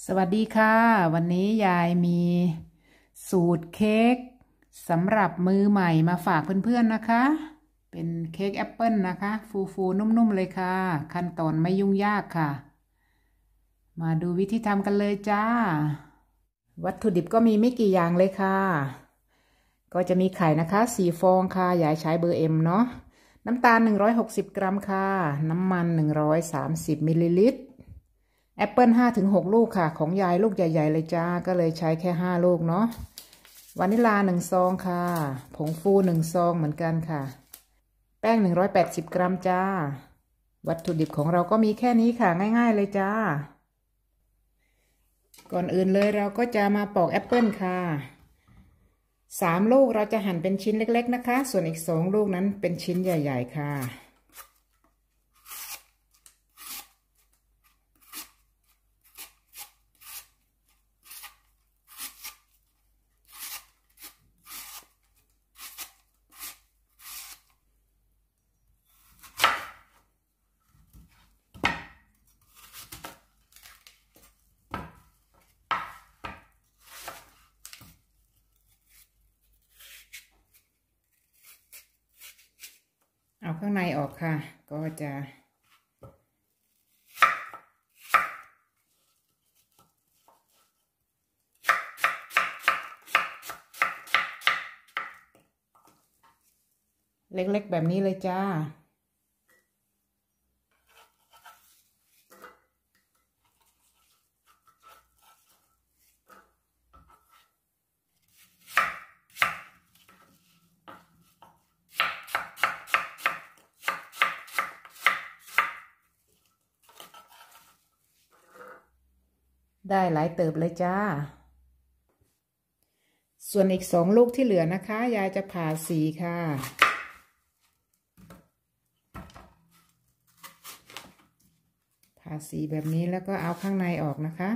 สวัสดีค่ะวันนี้ยายมีสูตรเค้กสำหรับมือใหม่มาฝากเพื่อนๆนะคะเป็นเค้กแอปเปิลนะคะฟูๆนุ่มๆเลยค่ะขั้นตอนไม่ยุ่งยากค่ะมาดูวิธีทำกันเลยจ้าวัตถุดิบก็มีไม่กี่อย่างเลยค่ะก็จะมีไข่นะคะ4 ฟองค่ะยายใช้เบอร์ M เนาะน้ำตาล160 กรัมค่ะน้ำมัน130 มิลลิลิตรแอปเปิล5-6 ลูกค่ะของยายลูกใหญ่ๆเลยจ้าก็เลยใช้แค่5 ลูกเนาะวานิลา1 ซองค่ะผงฟู1 ซองเหมือนกันค่ะแป้ง180 กรัมจ้าวัตถุดิบของเราก็มีแค่นี้ค่ะง่ายๆเลยจ้าก่อนอื่นเลยเราก็จะมาปอกแอปเปิลค่ะ3 ลูกเราจะหั่นเป็นชิ้นเล็กๆนะคะส่วนอีก2 ลูกนั้นเป็นชิ้นใหญ่ๆค่ะเอาข้างในออกค่ะก็จะเล็กๆแบบนี้เลยจ้าได้หลายเติบเลยจ้าส่วนอีก2 ลูกที่เหลือนะคะยายจะผ่าสีค่ะผ่าสีแบบนี้แล้วก็เอาข้างในออกนะคะ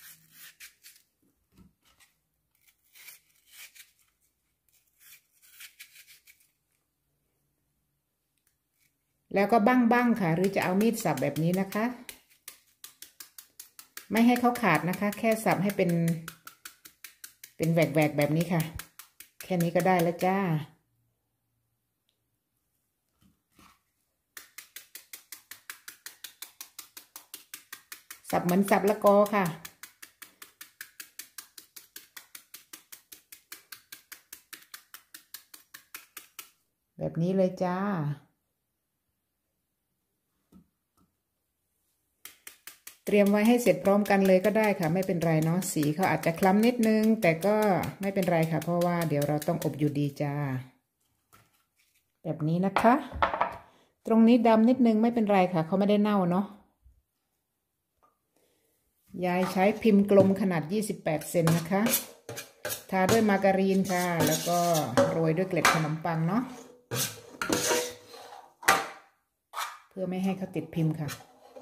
แล้วก็บ้างค่ะหรือจะเอามีดสับแบบนี้นะคะไม่ให้เขาขาดนะคะแค่สับให้เป็นแหวกแบบนี้ค่ะแค่นี้ก็ได้แล้วจ้าสับเหมือนสับละกอค่ะแบบนี้เลยจ้าเตรียมไว้ให้เสร็จพร้อมกันเลยก็ได้ค่ะไม่เป็นไรเนาะสีเขาอาจจะคล้ำนิดนึงแต่ก็ไม่เป็นไรค่ะเพราะว่าเดี๋ยวเราต้องอบอยู่ดีจ้าแบบนี้นะคะตรงนี้ดำนิดนึงไม่เป็นไรค่ะเขาไม่ได้เน่าเนาะยายใช้พิมพ์กลมขนาด28 เซนนะคะทาด้วยมาการีนค่ะแล้วก็โรยด้วยเกล็ดขนมปังเนาะเพื่อไม่ให้เขาติดพิมพ์ค่ะ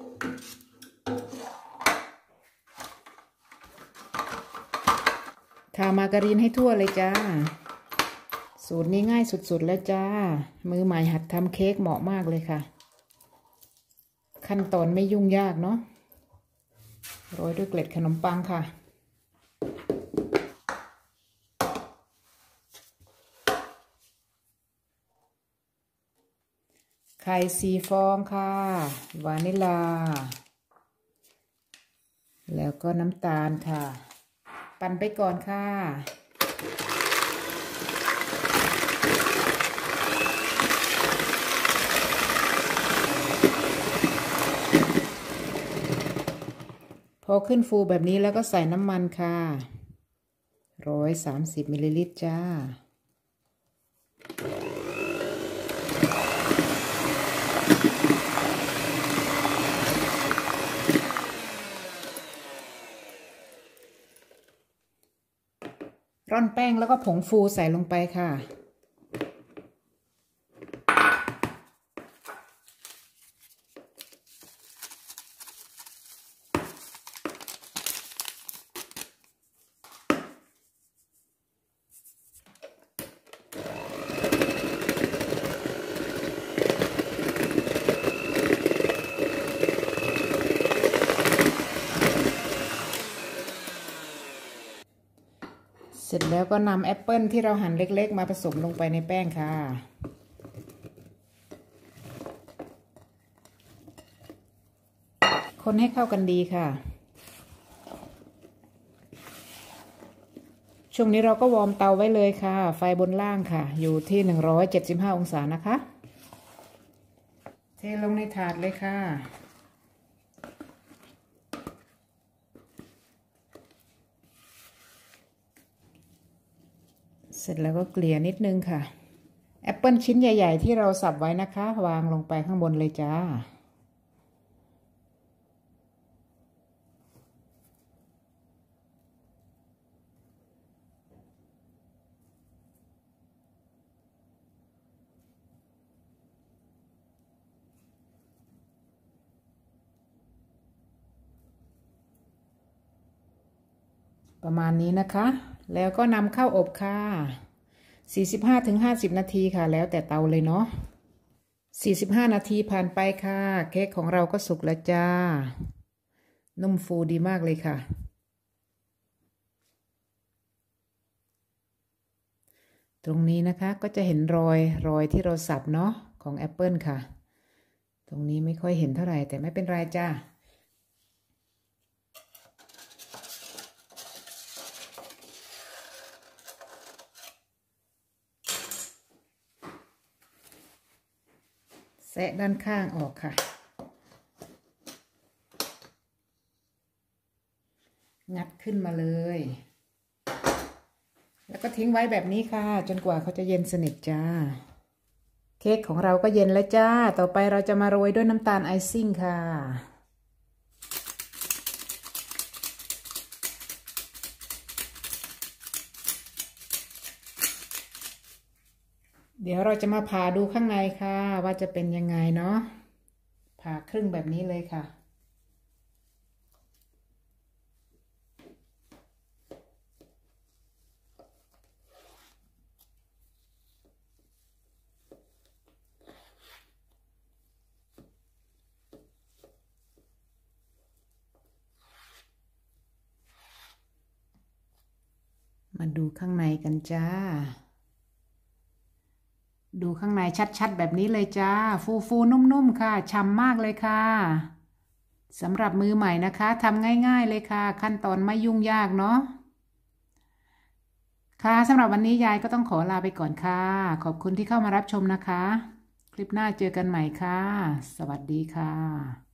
ทามาการีนให้ทั่วเลยจ้าสูตรนี้ง่ายสุดๆแล้วจ้ามือใหม่หัดทำเค้กเหมาะมากเลยค่ะขั้นตอนไม่ยุ่งยากเนาะโรยด้วยเกล็ดขนมปังค่ะไข่4 ฟองค่ะวานิลาแล้วก็น้ำตาลค่ะปั่นไปก่อนค่ะพอขึ้นฟูแบบนี้แล้วก็ใส่น้ำมันค่ะ130 มิลลิลิตรจ้าร่อนแป้งแล้วก็ผงฟูใส่ลงไปค่ะเสร็จแล้วก็นำแอปเปิลที่เราหั่นเล็กๆมาผสมลงไปในแป้งค่ะคนให้เข้ากันดีค่ะช่วงนี้เราก็วอร์มเตาไว้เลยค่ะไฟบนล่างค่ะอยู่ที่175 องศานะคะเทลงในถาดเลยค่ะเสร็จแล้วก็เกลี่ยนิดนึงค่ะแอปเปิลชิ้นใหญ่ๆที่เราสับไว้นะคะวางลงไปข้างบนเลยจ้าประมาณนี้นะคะแล้วก็นำเข้าอบค่ะ45-50 นาทีค่ะแล้วแต่เตาเลยเนาะ45 นาทีผ่านไปค่ะเค้กของเราก็สุกแล้วจ้านุ่มฟูดีมากเลยค่ะตรงนี้นะคะก็จะเห็นรอยที่เราสับเนาะของแอปเปิลค่ะตรงนี้ไม่ค่อยเห็นเท่าไหร่แต่ไม่เป็นไรจ้าแซะด้านข้างออกค่ะงัดขึ้นมาเลยแล้วก็ทิ้งไว้แบบนี้ค่ะจนกว่าเขาจะเย็นสนิทจ้าเค้กของเราก็เย็นแล้วจ้าต่อไปเราจะมาโรยด้วยน้ำตาลไอซิ่งค่ะเดี๋ยวเราจะมาผ่าดูข้างในค่ะว่าจะเป็นยังไงเนาะผ่าครึ่งแบบนี้เลยค่ะมาดูข้างในกันจ้าดูข้างในชัดๆแบบนี้เลยจ้าฟูๆนุ่มๆค่ะฉ่ำมากเลยค่ะสำหรับมือใหม่นะคะทำง่ายๆเลยค่ะขั้นตอนไม่ยุ่งยากเนาะค่ะสำหรับวันนี้ยายก็ต้องขอลาไปก่อนค่ะขอบคุณที่เข้ามารับชมนะคะคลิปหน้าเจอกันใหม่ค่ะสวัสดีค่ะ